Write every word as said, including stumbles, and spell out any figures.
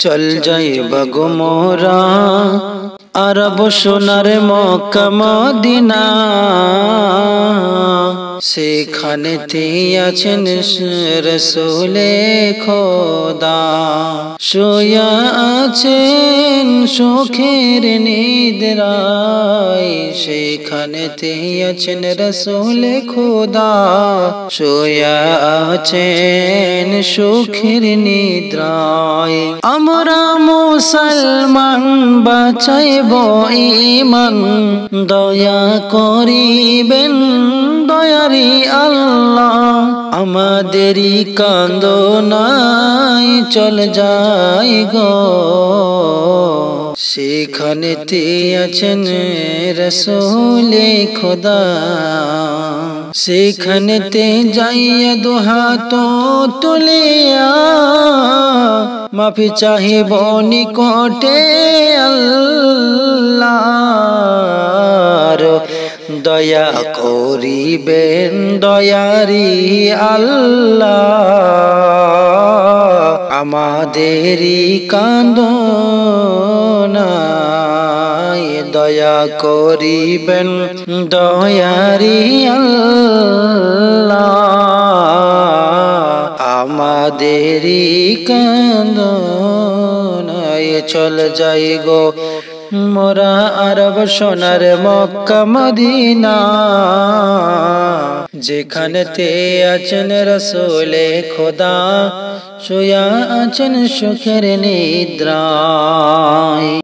চল যাইবা গো মোরা আরব সোনার মক্কা মদিনা, সেখানেতে আছেন রাসূলে খোদা। শুয়া আছেন সুখের নিদ্রায়, সেখানেতে আছেন রাসূলে খোদা। শুয়া আছেন সুখের নিদ্রায়। আমরা মুসলমান বাঁচাইব ঈমান, দয়া করিবেন দয়ারি আল্লাহ। আমাদেরই কান্দনায় চল যাই গো, সেখানেতে আছেন রাসূলে খোদা। সেখানেতে যাইয়া দুহাত তুলিয়া মাফি চাহিব নিকটে আল্লাহর। দয়া করিবেন দয়ারি আল্লাহ, আমাদেরই কান্দনায় দয়া করিবেন দয়ারি আল্লাহ, আমাদেরই কান্দনায়। চল যাই গো মোরা আরব সোনার মক্কা মদিনা, যেখানেতে আছেন রাসূলে খোদা। শুয়া আছেন সুখের নিদ্রায়।